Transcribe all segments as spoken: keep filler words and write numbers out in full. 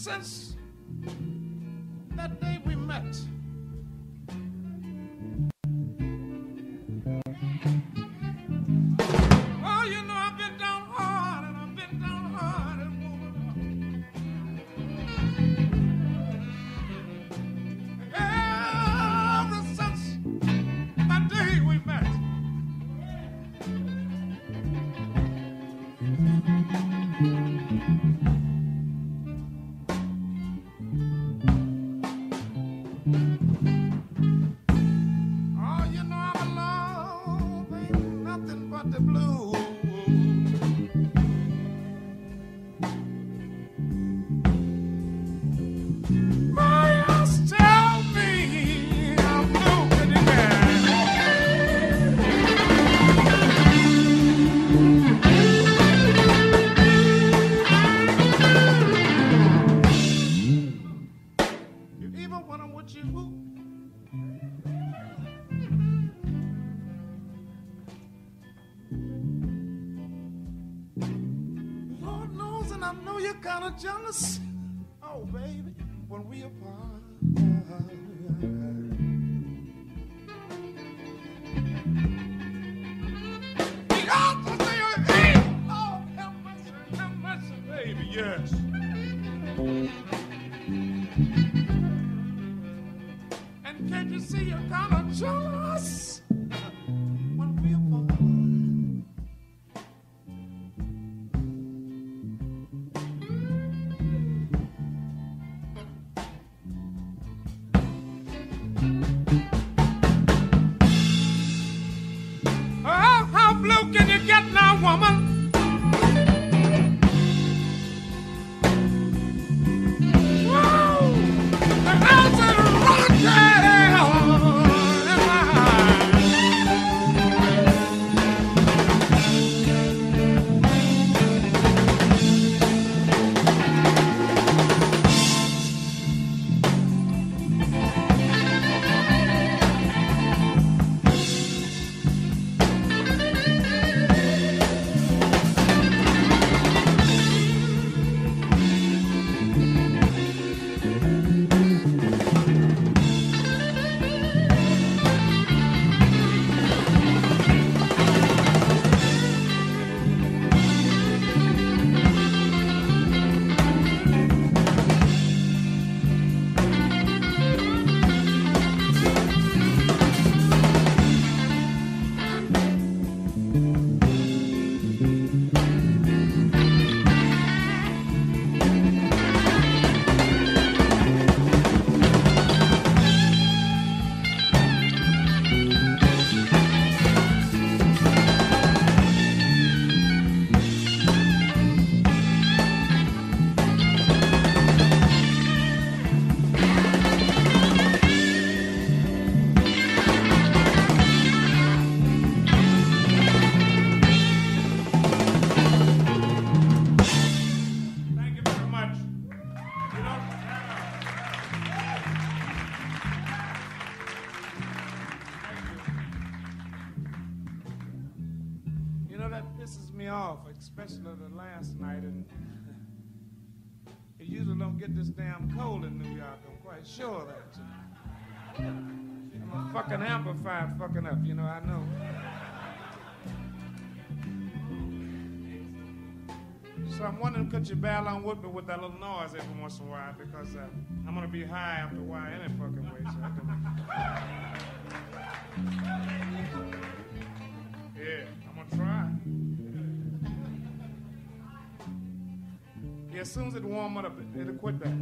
since that day we met. Oh, you know I've been down hard and I've been down hard and woman. Ever since that day we met. Oh, you know I'm alone, ain't nothing but the blues. My ass tell me I'm blue, can you even when I'm with you, Lord knows, and I know you're kind of jealous. Oh, baby, when we apart. The altar say, hey, Lord, have mercy, have mercy, baby, yes. And can't you see you're kind of jealous when we apart? Oh, how blue can you get now, woman? Whoa! The house is rocking in my eyes. Thank you very much. You know, you know that pisses me off, especially the last night, and it usually don't get this damn cold in New York. I'm quite sure of that. I'm a fucking amplified fucking up, you know, I know. So I'm wondering, could you bear along with me with that little noise every once in a while, because uh, I'm gonna be high after a while any fucking way. So I can... Yeah, I'm gonna try. Yeah, as soon as it warm up, it'll quit that.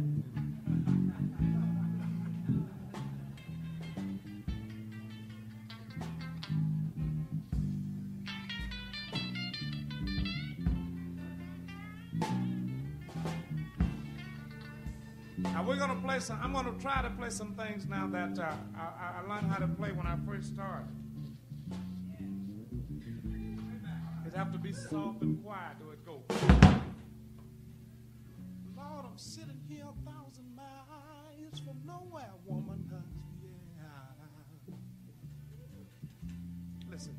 Now we're gonna play some. I'm gonna try to play some things now that uh, I, I learned how to play when I first started. It have to be soft and quiet till it goes. Lord, I'm sitting here a thousand miles from nowhere, woman. Yeah. Listen.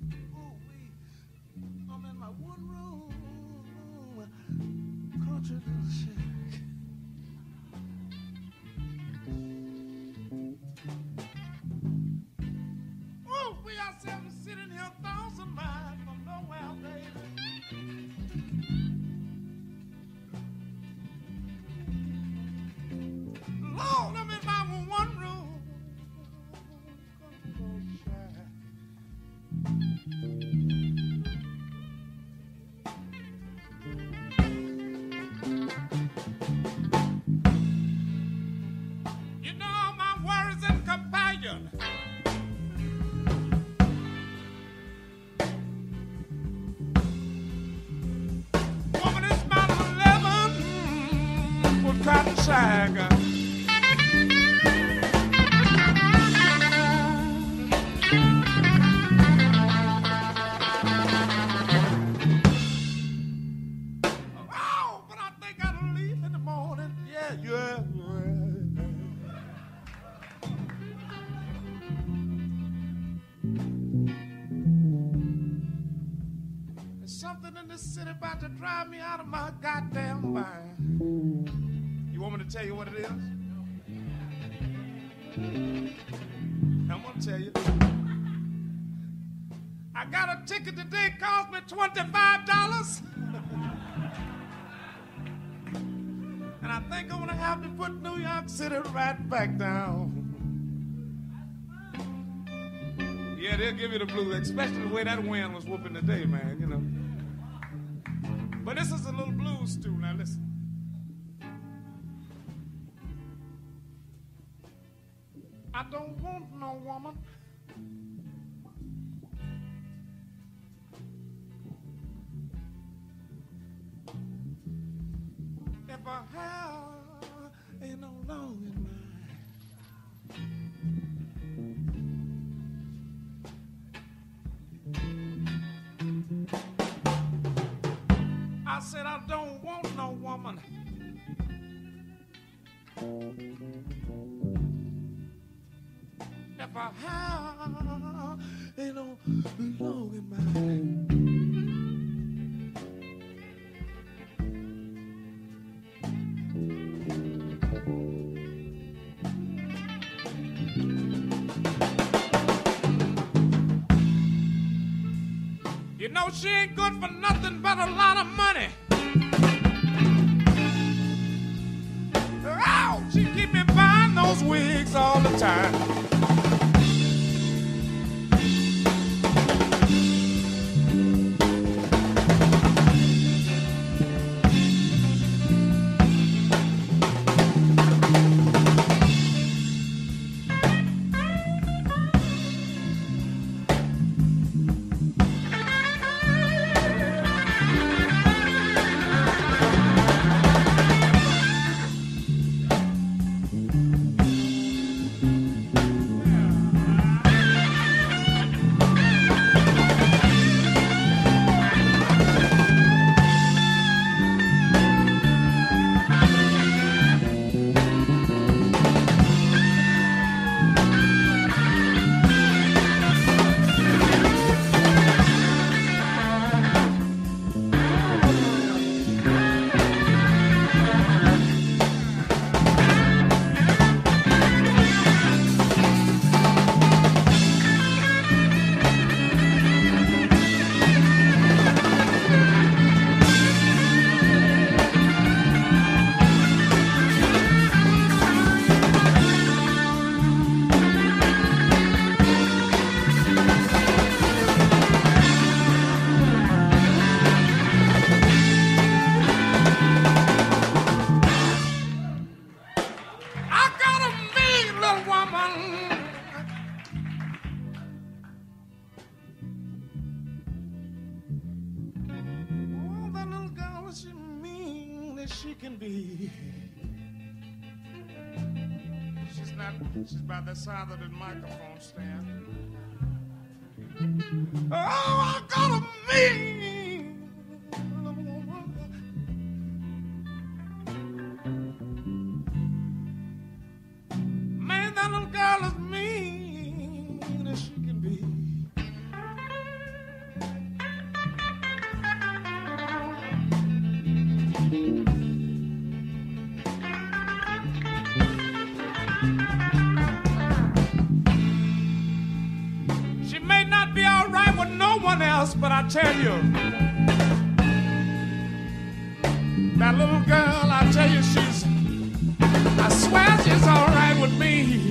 Oh, we. I'm in my one room country. question. Woman is about eleven with cotton shag. About to drive me out of my goddamn mind. You want me to tell you what it is? I'm gonna tell you. I got a ticket today, cost me twenty-five dollars. And I think I'm gonna have to put New York City right back down. Yeah, they'll give you the blues, especially the way that wind was whooping today, man, you know. But this is a little blues stew. Now listen. I don't want no woman if I have ain't no long in I said I don't want no woman if I have ain't no long in mind. You know she ain't good for nothing but a lot of money. Oh, she keep me buying those wigs all the time. She's about that side of the microphone stand. Oh, I got a mean little woman. Man, that little girl is mean as she can be. Else, but I tell you, that little girl, I tell you, she's, I swear she's all right with me.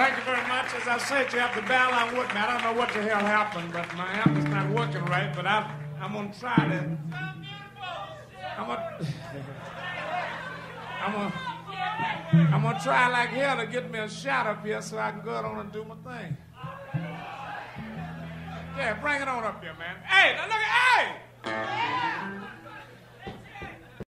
Thank you very much. As I said, you have to bear along with me. I don't know what the hell happened, but my amp is not working right, but I, I'm going to try to... I'm going to... I'm going to... I'm going to try like hell to get me a shot up here so I can go on and do my thing. Yeah, bring it on up here, man. Hey, now look at... Hey!